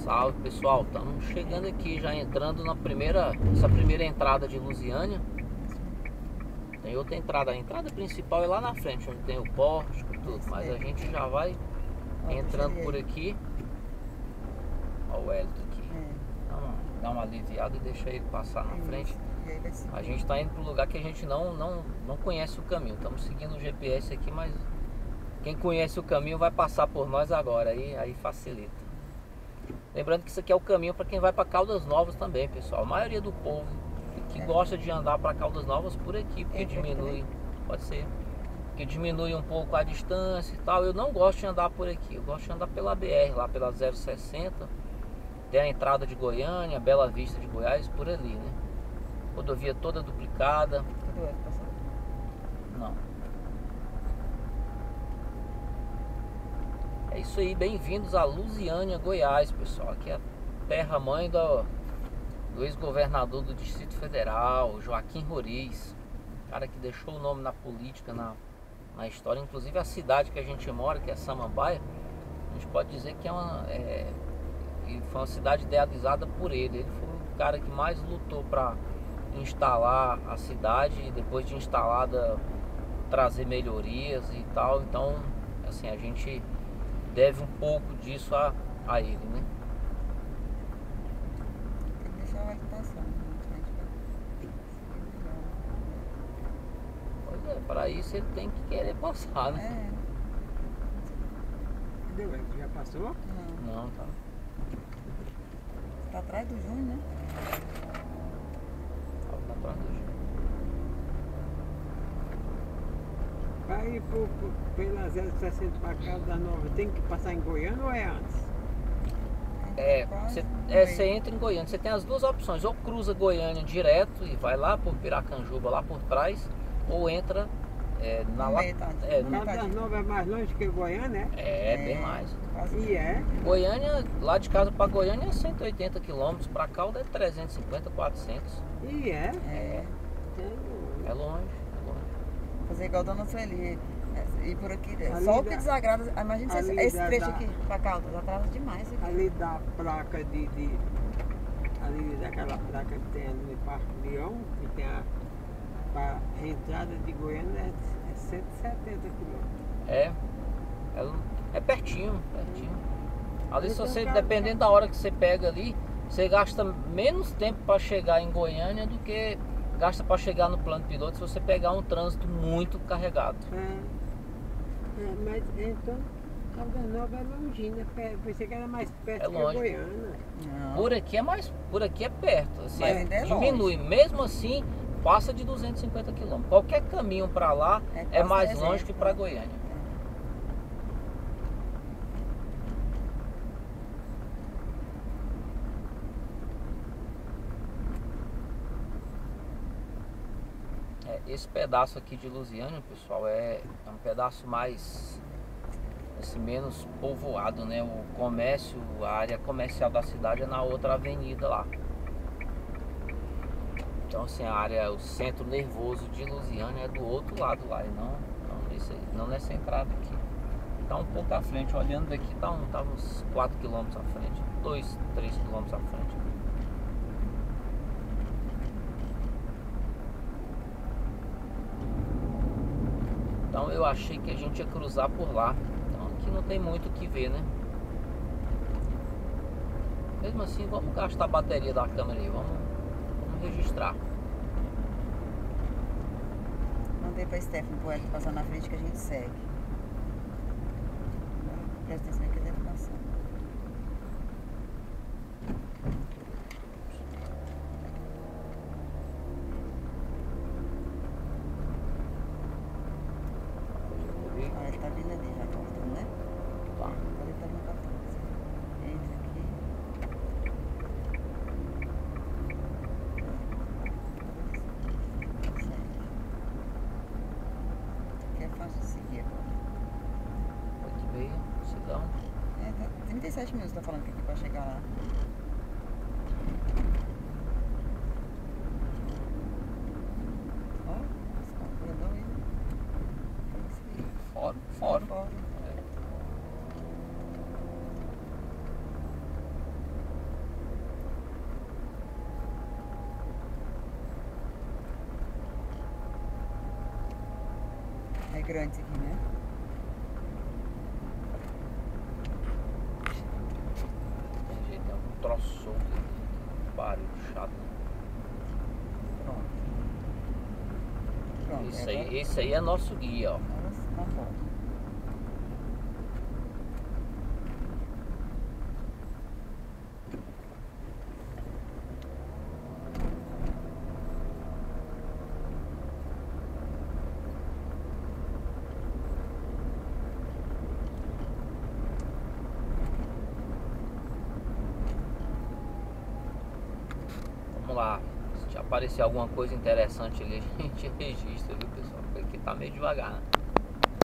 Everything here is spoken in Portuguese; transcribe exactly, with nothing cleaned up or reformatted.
Salve pessoal, estamos chegando aqui, já entrando na primeira, essa primeira entrada de Lusiânia. Tem outra entrada, a entrada principal é lá na frente, onde tem o pórtico e tudo, mas a gente já vai entrando por aqui. Olha o Hélito aqui, dá uma, dá uma aliviada e deixa ele passar na frente. A gente está indo para um lugar que a gente não, não, não conhece o caminho, estamos seguindo o G P S aqui, mas quem conhece o caminho vai passar por nós agora, aí, aí facilita. Lembrando que isso aqui é o caminho para quem vai para Caldas Novas também, pessoal. A maioria do povo que é. gosta de andar para Caldas Novas por aqui, porque diminui, pode ser, porque diminui um pouco a distância e tal. Eu não gosto de andar por aqui, eu gosto de andar pela B R, lá pela zero sessenta, tem a entrada de Goiânia, Bela Vista de Goiás, por ali, né? Rodovia toda duplicada. Não. É isso aí, bem-vindos a Lusiânia, Goiás, pessoal. Aqui é a terra-mãe do, do ex-governador do Distrito Federal, Joaquim Roriz. Cara que deixou o nome na política, na, na história. Inclusive a cidade que a gente mora, que é Samambaia, a gente pode dizer que é uma, é, foi uma cidade idealizada por ele. Ele foi o cara que mais lutou para instalar a cidade e depois de instalada trazer melhorias e tal. Então, assim, a gente deve um pouco disso a, a ele, né? Tem que deixar ele passando. Pois é, para isso ele tem que querer passar, né? É. Cadê o Já passou? Não. Não, tá. Tá atrás do Júnior, né? Tá atrás do Júnior. Para ir por, por, pela zero sessenta para Caldas Novas, tem que passar em Goiânia ou é antes? É, você é, você entra em Goiânia, você tem as duas opções, ou cruza Goiânia direto e vai lá por Piracanjuba, lá por trás, ou entra é, na lá. É, no, Caldas Novas é mais longe que Goiânia, né? É, é, bem mais. E é? Goiânia, lá de casa para Goiânia é cento e oitenta quilômetros, para Caldas é trezentos e cinquenta, quatrocentos. E é? É. É longe. Fazer igual a Dona Sueli, ir por aqui. Ali Só o da, que desagrada. Imagina esse, esse da, trecho da, aqui pra Caldas, atrasa demais aqui. Ali da placa de, de. Ali daquela placa que tem ali no Parque Leão, que tem a, a entrada de Goiânia é, é cento e setenta quilômetros. É. É, é pertinho, pertinho. Ali, se você, Então, dependendo da hora que você pega ali, você gasta menos tempo para chegar em Goiânia do que gasta para chegar no plano piloto se você pegar um trânsito muito carregado. É, é, mas então Caldas Novas é longe, né? Pensei que era mais perto É que longe. Goiânia. Não. Por aqui é mais, por aqui é perto. Assim, Mas é, ainda é diminui. longe. Mesmo assim, passa de duzentos e cinquenta quilômetros. Qualquer caminho para lá É é, quase mais trezentos, longe que para né? Goiânia. Esse pedaço aqui de Lusiânia, pessoal, é, é um pedaço mais, assim, menos povoado, né? O comércio, a área comercial da cidade é na outra avenida lá. Então, assim, a área, o centro nervoso de Lusiânia é do outro lado lá, e não, não, nesse, não nessa entrada aqui. Tá um pouco à frente, olhando daqui, tá, um, tá uns quatro quilômetros à frente, dois, três quilômetros à frente. Então eu achei que a gente ia cruzar por lá. Então aqui não tem muito o que ver, né? Mesmo assim, vamos gastar a bateria da câmera aí. Vamos, vamos registrar. Mandei pra Stephanie pro Hélio passar na frente que a gente segue. Presta atenção que ele deve passar. Ah, ele tá vindo ali já cortando, né? Tá. Agora ele tá no quatorze. Entra aqui. Segue. Aqui é fácil de seguir agora. oito e meia, Sidão. É, tá trinta e sete minutos tá falando que aqui pra chegar lá. Ó, esse calculador aí. Fora, fora. Fora. grandes aqui, né? Tem jeito, é um troço solto aqui. Barulho chato. Pronto. Pronto. Esse agora- aí, esse aí é nosso guia, ó. agora tá bom. Vamos lá. Se te aparecer alguma coisa interessante ali, a gente registra, viu, pessoal? Porque aqui tá meio devagar, né?